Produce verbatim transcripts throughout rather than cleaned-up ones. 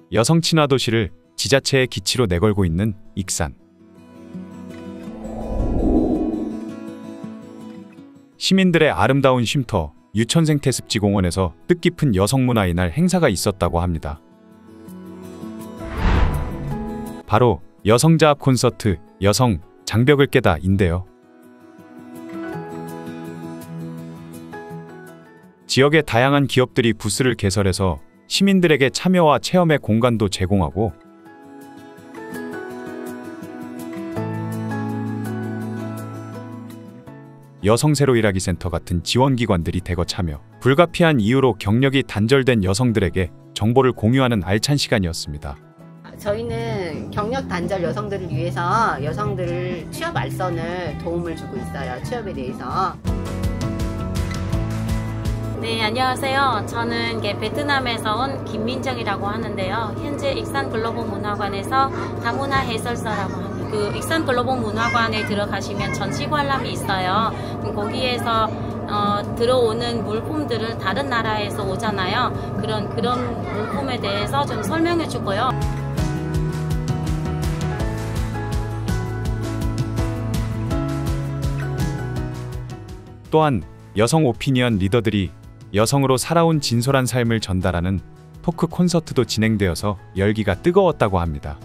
여성 친화 도시를 지자체의 기치로 내걸고 있는 익산. 시민들의 아름다운 쉼터 유천생태습지공원에서 뜻깊은 여성문화의 날 행사가 있었다고 합니다. 바로 여성자합 콘서트 여성 장벽을 깨다인데요. 지역의 다양한 기업들이 부스를 개설해서 시민들에게 참여와 체험의 공간도 제공하고 여성세로일하기 센터 같은 지원기관들이 대거 참여, 불가피한 이유로 경력이 단절된 여성들에게 정보를 공유하는 알찬 시간이었습니다. 저희는 경력 단절 여성들을 위해서 여성들 취업 알선을 도움을 주고 있어요. 취업에 대해서. 네, 안녕하세요. 저는 베트남에서 온 김민정이라고 하는데요. 현재 익산 글로벌 문화관에서 다문화 해설사라고 합니다. 그 익산 글로벌 문화관에 들어가시면 전시 관람이 있어요. 거기에서 어, 들어오는 물품들을 다른 나라에서 오잖아요. 그런 그런 물품에 대해서 좀 설명해 주고요. 또한 여성 오피니언 리더들이 여성으로 살아온 진솔한 삶을 전달하는 토크 콘서트도 진행되어서 열기가 뜨거웠다고 합니다.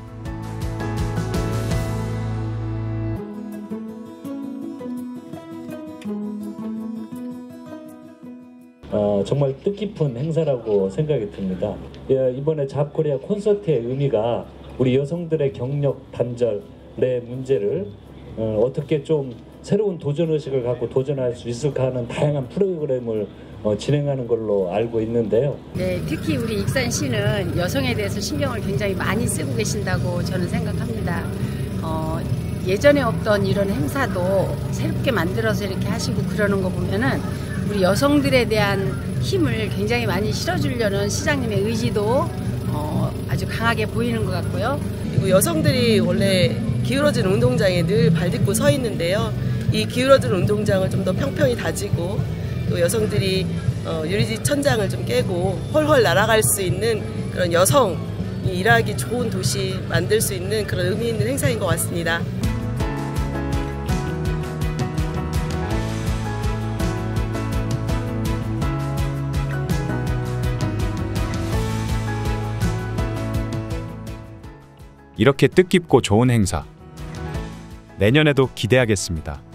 어, 정말 뜻깊은 행사라고 생각이 듭니다. 예, 이번에 잡코리아 콘서트의 의미가 우리 여성들의 경력 단절의 문제를 어, 어떻게 좀 새로운 도전의식을 갖고 도전할 수 있을까 하는 다양한 프로그램을 어, 진행하는 걸로 알고 있는데요. 네, 특히 우리 익산시는 여성에 대해서 신경을 굉장히 많이 쓰고 계신다고 저는 생각합니다. 어, 예전에 없던 이런 행사도 새롭게 만들어서 이렇게 하시고 그러는 거 보면은 우리 여성들에 대한 힘을 굉장히 많이 실어주려는 시장님의 의지도 어, 아주 강하게 보이는 것 같고요. 그리고 여성들이 원래 기울어진 운동장에 늘 발딛고 서 있는데요. 이 기울어진 운동장을 좀 더 평평히 다지고 또 여성들이 어, 유리지 천장을 좀 깨고 헐헐 날아갈 수 있는 그런 여성이 일하기 좋은 도시 만들 수 있는 그런 의미 있는 행사인 것 같습니다. 이렇게 뜻깊고 좋은 행사, 내년에도 기대하겠습니다.